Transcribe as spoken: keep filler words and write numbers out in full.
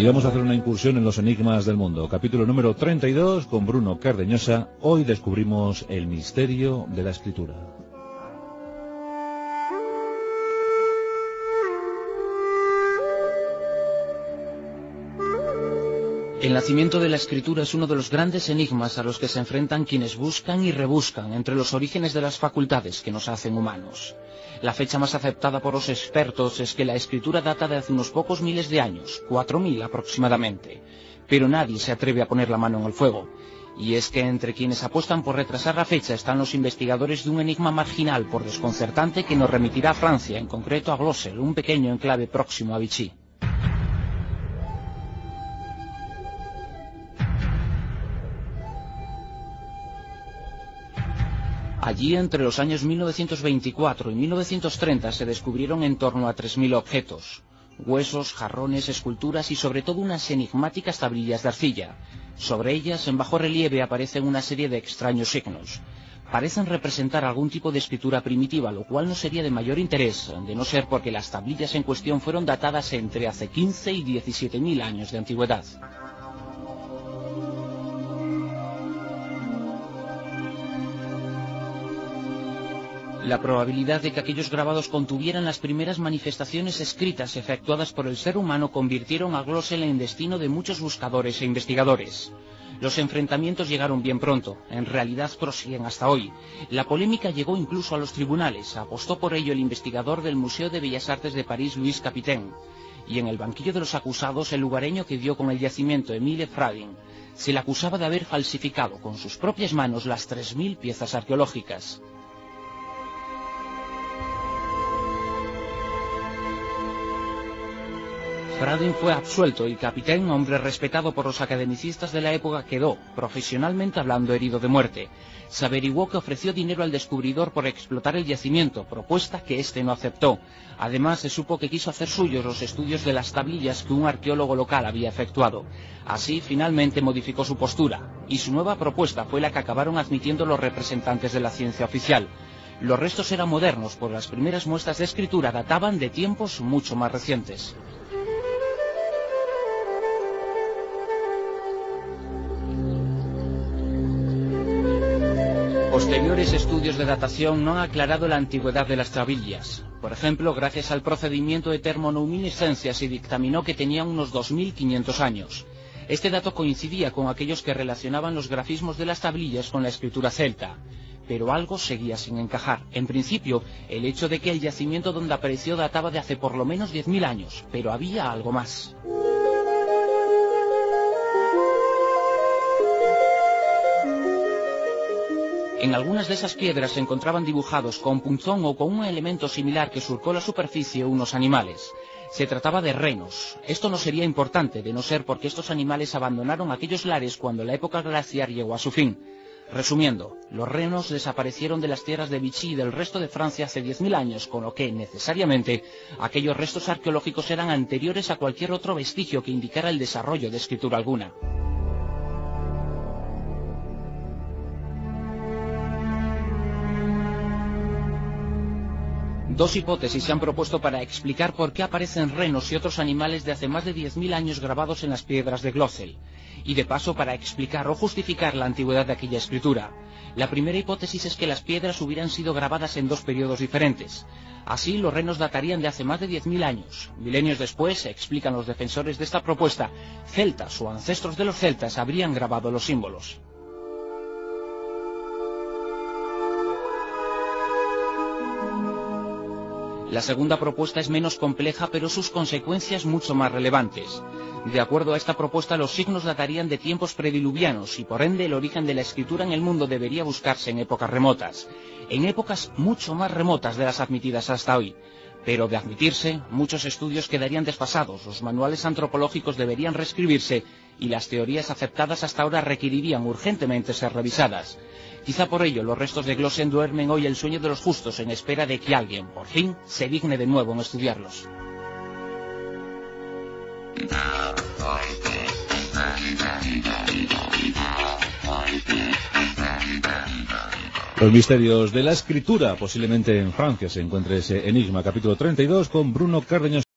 Y vamos a hacer una incursión en los enigmas del mundo. Capítulo número treinta y dos con Bruno Cardeñosa. Hoy descubrimos el misterio de la escritura. El nacimiento de la escritura es uno de los grandes enigmas a los que se enfrentan quienes buscan y rebuscan entre los orígenes de las facultades que nos hacen humanos. La fecha más aceptada por los expertos es que la escritura data de hace unos pocos miles de años, cuatro mil aproximadamente, pero nadie se atreve a poner la mano en el fuego. Y es que entre quienes apuestan por retrasar la fecha están los investigadores de un enigma marginal por desconcertante que nos remitirá a Francia, en concreto a Glossel, un pequeño enclave próximo a Vichy. Allí, entre los años mil novecientos veinticuatro y mil novecientos treinta, se descubrieron en torno a tres mil objetos. Huesos, jarrones, esculturas y sobre todo unas enigmáticas tablillas de arcilla. Sobre ellas, en bajo relieve, aparecen una serie de extraños signos. Parecen representar algún tipo de escritura primitiva, lo cual no sería de mayor interés, de no ser porque las tablillas en cuestión fueron datadas entre hace quince y diecisiete mil años de antigüedad. La probabilidad de que aquellos grabados contuvieran las primeras manifestaciones escritas efectuadas por el ser humano convirtieron a Glossel en destino de muchos buscadores e investigadores. Los enfrentamientos llegaron bien pronto, en realidad prosiguen hasta hoy. La polémica llegó incluso a los tribunales, apostó por ello el investigador del Museo de Bellas Artes de París, Louis Capitaine. Y en el banquillo de los acusados, el lugareño que dio con el yacimiento, Émile Fradin, se le acusaba de haber falsificado con sus propias manos las tres mil piezas arqueológicas. Fradin fue absuelto y Capitaine, hombre respetado por los academicistas de la época, quedó, profesionalmente hablando, herido de muerte. Se averiguó que ofreció dinero al descubridor por explotar el yacimiento, propuesta que éste no aceptó. Además, se supo que quiso hacer suyos los estudios de las tablillas que un arqueólogo local había efectuado. Así, finalmente modificó su postura, y su nueva propuesta fue la que acabaron admitiendo los representantes de la ciencia oficial. Los restos eran modernos, pues las primeras muestras de escritura databan de tiempos mucho más recientes. Posteriores estudios de datación no han aclarado la antigüedad de las tablillas. Por ejemplo, gracias al procedimiento de termoluminiscencia se dictaminó que tenían unos dos mil quinientos años. Este dato coincidía con aquellos que relacionaban los grafismos de las tablillas con la escritura celta. Pero algo seguía sin encajar. En principio, el hecho de que el yacimiento donde apareció databa de hace por lo menos diez mil años, pero había algo más. En algunas de esas piedras se encontraban dibujados con punzón o con un elemento similar que surcó la superficie unos animales. Se trataba de renos. Esto no sería importante, de no ser porque estos animales abandonaron aquellos lares cuando la época glaciar llegó a su fin. Resumiendo, los renos desaparecieron de las tierras de Vichy y del resto de Francia hace diez mil años, con lo que, necesariamente, aquellos restos arqueológicos eran anteriores a cualquier otro vestigio que indicara el desarrollo de escritura alguna. Dos hipótesis se han propuesto para explicar por qué aparecen renos y otros animales de hace más de diez mil años grabados en las piedras de Glossel, y de paso para explicar o justificar la antigüedad de aquella escritura. La primera hipótesis es que las piedras hubieran sido grabadas en dos periodos diferentes. Así, los renos datarían de hace más de diez mil años. Milenios después, explican los defensores de esta propuesta, celtas o ancestros de los celtas habrían grabado los símbolos. La segunda propuesta es menos compleja, pero sus consecuencias mucho más relevantes. De acuerdo a esta propuesta, los signos datarían de tiempos prediluvianos y por ende el origen de la escritura en el mundo debería buscarse en épocas remotas, en épocas mucho más remotas de las admitidas hasta hoy. Pero de admitirse, muchos estudios quedarían desfasados, los manuales antropológicos deberían reescribirse y las teorías aceptadas hasta ahora requerirían urgentemente ser revisadas. Quizá por ello los restos de Glossel duermen hoy el sueño de los justos en espera de que alguien, por fin, se digne de nuevo en estudiarlos. Los misterios de la escritura. Posiblemente en Francia se encuentre ese enigma, capítulo treinta y dos con Bruno Cardeñosa.